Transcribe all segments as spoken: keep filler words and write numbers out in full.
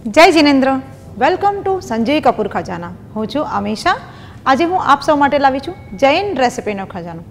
જય જિનેન્દ્ર, welcome to Sanjay Kapoor Khazana. હું છું અમીષા. આજે હું આપ સૌ માટે લાવી છું જૈન રેસિપીનો ખજાનો.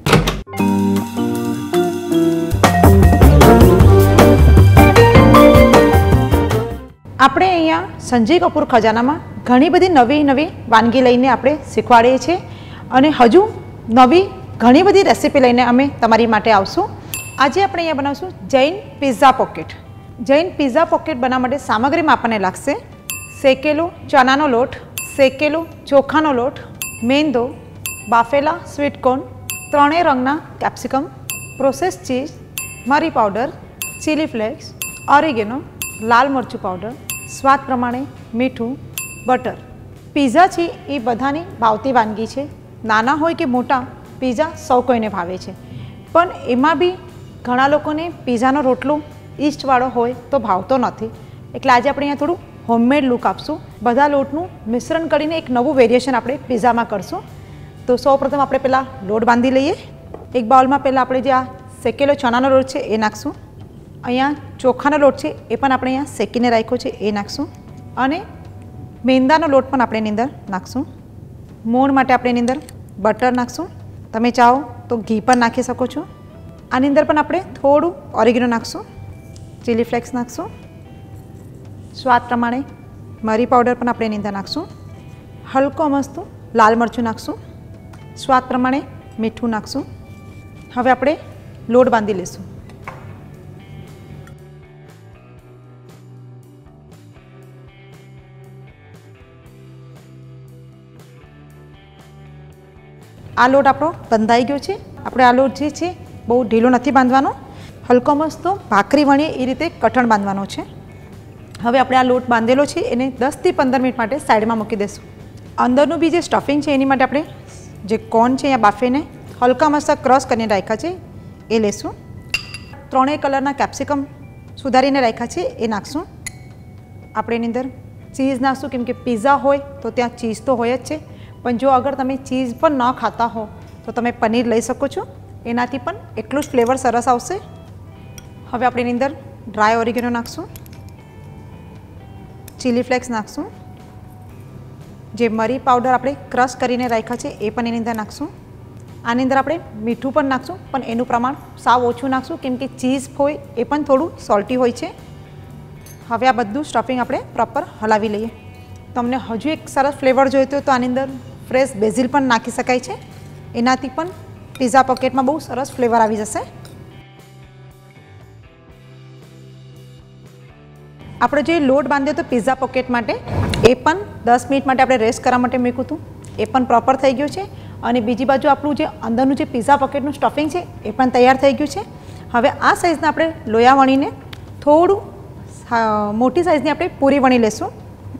આપણે અહીંયા સંજય કપૂર ખજાનામાં ઘણી બધી નવી નવી વાનગી લઈને આપણે શીખવાડીએ છીએ અને હજુ નવી ઘણી બધી રેસિપી લઈને અમે તમારી માટે આવશું. આજે આપણે અહીંયા બનાવશું Jain pizza pocket. Jain pizza pocket બનાવવા માટે સામગ્રીમાં આપણને લાગશે શેકેલો ચણાનો લોટ, શેકેલો ચોખાનો લોટ, મેંદો, બાફેલા સ્વીટકોર્ન, ત્રણેય રંગના કેપ્સિકમ, પ્રોસેસ ચીઝ, મરી પાવડર, ચીલી ફ્લેક્સ, ઓરિગેનો, લાલ મરચું પાવડર, સ્વાદ પ્રમાણે મીઠું, બટર. પિઝા છે એ બધાની ભાવતી વાનગી છે. નાના હોય કે મોટા પિઝા સૌ કોઈને ભાવે છે, પણ એમાં બી ઘણા લોકોને પિઝાનો રોટલો ઈસ્ટવાળો હોય તો ભાવતો નથી. એટલે આજે આપણે અહીંયા થોડું હોમમેડ લુક આપશું. બધા લોટનું મિશ્રણ કરીને એક નવું વેરિએશન આપણે પિઝામાં કરશું. તો સૌપ્રથમ આપણે પહેલાં લોટ બાંધી લઈએ. એક બાઉલમાં પહેલાં આપણે જે આ શેકેલો ચણાનો લોટ છે એ નાખશું. અહીંયા ચોખાનો લોટ છે એ પણ આપણે અહીંયા શેકીને રાખ્યો છે એ નાખશું. અને મેંદાનો લોટ પણ આપણે એની અંદર નાખશું. મોણ માટે આપણે એની અંદર બટર નાખશું. તમે ચાહો તો ઘી પણ નાખી શકો છો. આની અંદર પણ આપણે થોડું ઓરિગેનો નાખશું, ચીલી ફ્લેક્સ નાખશું, સ્વાદ પ્રમાણે મરી પાવડર પણ આપણે એની અંદર નાખશું, હલકો મસ્તું લાલ મરચું નાખશું, સ્વાદ પ્રમાણે મીઠું નાખશું. હવે આપણે લોટ બાંધી લઈશું. આ લોટ આપણો બંધાઈ ગયો છે. આપણે આ લોટ જે છે બહુ ઢીલો નથી બાંધવાનો, હલકો મસ્તો ભાખરી વણીએ એ રીતે કઠણ બાંધવાનો છે. હવે આપણે આ લોટ બાંધેલો છે એને દસથી પંદર મિનિટ માટે સાઈડમાં મૂકી દઈશું. અંદરનું બી જે સ્ટફિંગ છે એની માટે આપણે જે કોર્ન છે અહીંયા બાફીને હલકા મસ્ત ક્રશ કરીને રાખ્યા છે એ લઈશું. ત્રણેય કલરના કેપ્સિકમ સુધારીને રાખ્યા છે એ નાખશું. આપણે એની અંદર ચીઝ નાખશું, કેમ કે પિઝા હોય તો ત્યાં ચીઝ તો હોય જ છે, પણ જો અગર તમે ચીઝ પણ ન ખાતા હો તો તમે પનીર લઈ શકો છો. એનાથી પણ એટલું જ ફ્લેવર સરસ આવશે. હવે આપણે એની અંદર ડ્રાય ઓરિગેનો નાખશું, ચીલી ફ્લેક્સ નાખશું, જે મરી પાવડર આપણે ક્રશ કરીને રાખ્યા છે એ પણ એની અંદર નાખશું. આની અંદર આપણે મીઠું પણ નાખશું, પણ એનું પ્રમાણ સાવ ઓછું નાખશું, કેમ કે ચીઝ હોય એ પણ થોડું સોલ્ટી હોય છે. હવે આ બધું સ્ટફિંગ આપણે પ્રોપર હલાવી લઈએ. તમને હજુ એક સરસ ફ્લેવર જોઈતો હોય તો આની અંદર ફ્રેશ બેઝિલ પણ નાખી શકાય છે. એનાથી પણ પિઝા પોકેટમાં બહુ સરસ ફ્લેવર આવી જશે. આપણે જે લોટ બાંધ્યો હતો પિઝા પોકેટ માટે એ પણ દસ મિનિટ માટે આપણે રેસ્ટ કરવા માટે મૂક્યું હતું. એ પણ પ્રોપર થઈ ગયું છે. અને બીજી બાજુ આપણું જે અંદરનું જે પિઝા પોકેટનું સ્ટફિંગ છે એ પણ તૈયાર થઈ ગયું છે. હવે આ સાઇઝના આપણે લોયા વણીને થોડું મોટી સાઇઝની આપણે પૂરી વણી લેશું.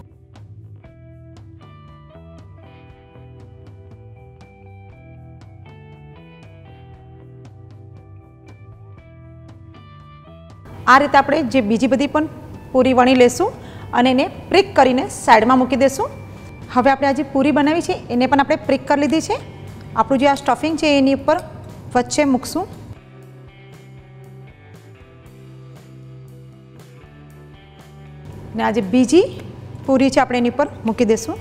આ રીતે આપણે જે બીજી બધી પણ પૂરી વણી લેશું અને એને પ્રિક કરીને સાઈડમાં મૂકી દઈશું. હવે આપણે આ જે પૂરી બનાવી છે એને પણ આપણે પ્રિક કરી લીધી છે. આપણું જે આ સ્ટફિંગ છે એની ઉપર વચ્ચે મૂકશું. ને આ જે બીજી પૂરી છે આપણે એની ઉપર મૂકી દઈશું.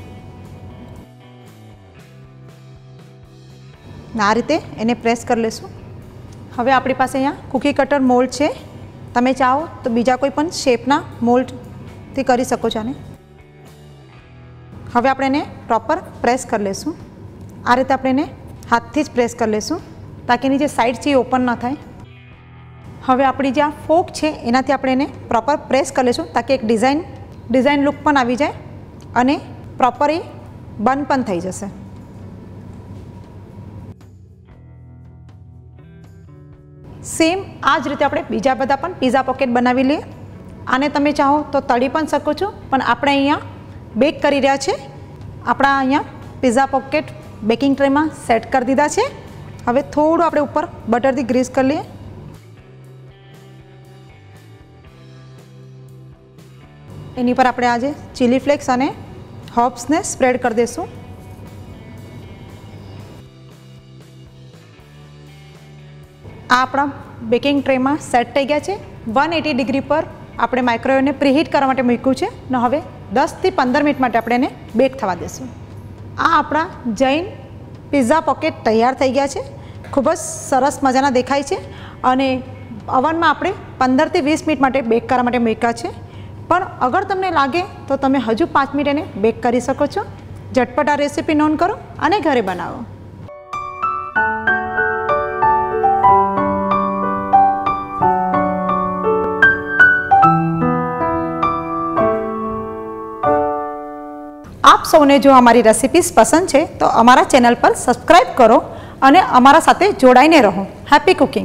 ને આ રીતે એને પ્રેસ કરી લઈશું. હવે આપણી પાસે અહીંયા કૂકી કટર મોલ્ડ છે. તમે ચાહો તો બીજા કોઈ પણ શેપના મોલ્ડથી કરી શકો છો આને. હવે આપણે એને પ્રોપર પ્રેસ કરી લઈશું. આ રીતે આપણે એને હાથથી જ પ્રેસ કરી લઈશું, તાકી એની જે સાઈડ છે એ ઓપન ન થાય. હવે આપણી જે આ ફોક છે એનાથી આપણે એને પ્રોપર પ્રેસ કરી લઈશું, તાકી એક ડિઝાઇન ડિઝાઇન લુક પણ આવી જાય અને પ્રોપર એ બન પણ થઈ જશે. સેમ આ જ રીતે આપણે બીજા બધા પણ પિઝા પોકેટ બનાવી લઈએ. આને તમે ચાહો તો તળી પણ શકો છો, પણ આપણે અહીંયા બેક કરી રહ્યા છે. આપણા અહીંયા પિઝા પોકેટ બેકિંગ ટ્રેમાં સેટ કરી દીધા છે. હવે થોડું આપણે ઉપર બટરથી ગ્રીસ કરી લઈએ. એની પર આપણે આજે ચીલી ફ્લેક્સ અને હર્બ્સને સ્પ્રેડ કરી દઈશું. આ આપણા બેકિંગ ટ્રેમાં સેટ થઈ ગયા છે. વન એટી ડિગ્રી પર આપણે માઇક્રોવેવને પ્રીહીટ કરવા માટે મૂક્યું છે ને હવે દસથી પંદર મિનિટ માટે આપણે એને બેક થવા દઈશું. આ આપણા જૈન પિઝા પોકેટ તૈયાર થઈ ગયા છે. ખૂબ જ સરસ મજાના દેખાય છે અને ઓવનમાં આપણે પંદરથી વીસ મિનિટ માટે બેક કરવા માટે મૂક્યા છે. પણ અગર તમને લાગે તો તમે હજુ પાંચ મિનિટ એને બેક કરી શકો છો. ઝટપટ આ રેસીપી નોંધ કરો અને ઘરે બનાવો. આપ સૌને જો અમારી રેસિપીસ પસંદ છે તો અમારા ચેનલ પર સબસ્ક્રાઈબ કરો અને અમારા સાથે જોડાઈને રહો. Happy cooking.